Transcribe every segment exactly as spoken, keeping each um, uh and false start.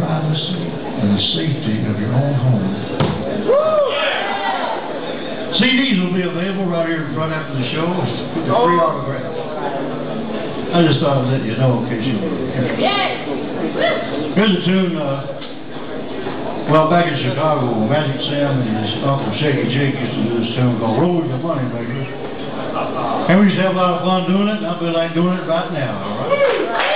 privacy and the safety of your own home. C Ds will be available right here in front after the show with a free autograph. I just thought I'd let you know in case you were interested. Here's a tune, uh, well, back in Chicago, Magic Sam and his uncle Shaky Jake used to do this tune called Roll Your Money Makers. And we used to have a lot of fun doing it, and I feel like doing it right now, all right?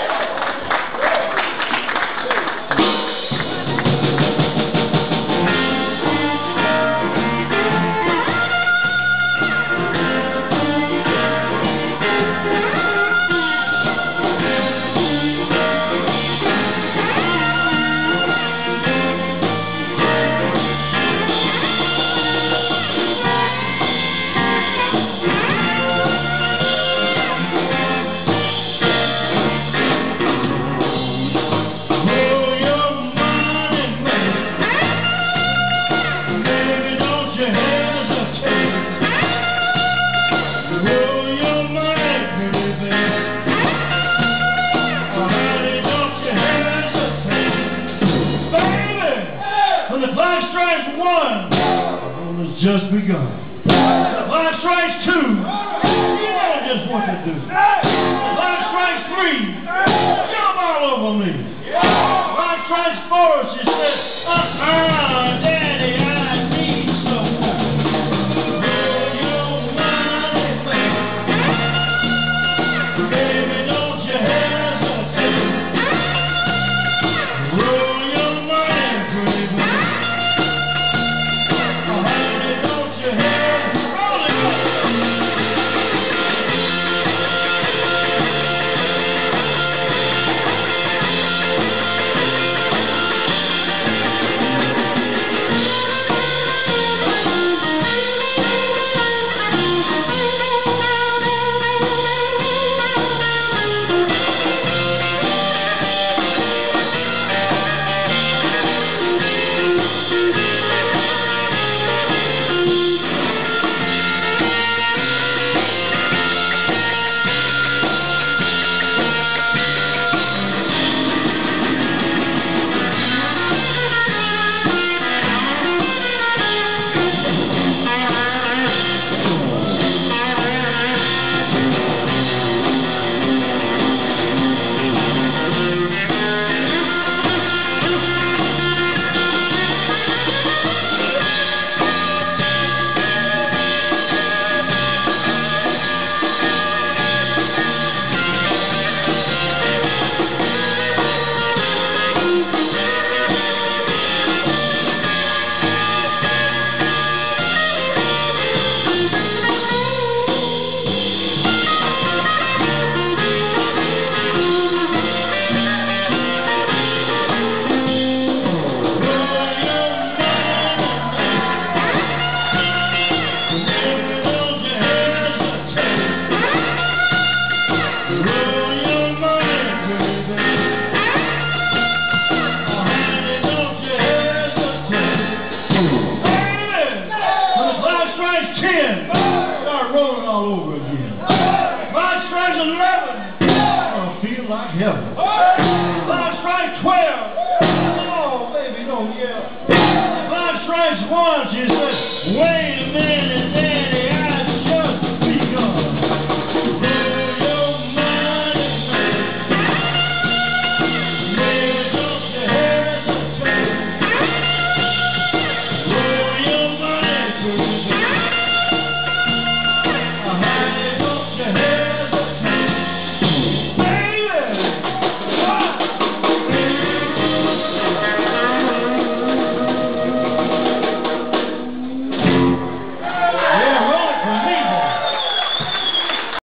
Just begun. Five strikes two. You know just what to do. Five strikes three. Jump all over me. Five strikes four. She said, uh-uh.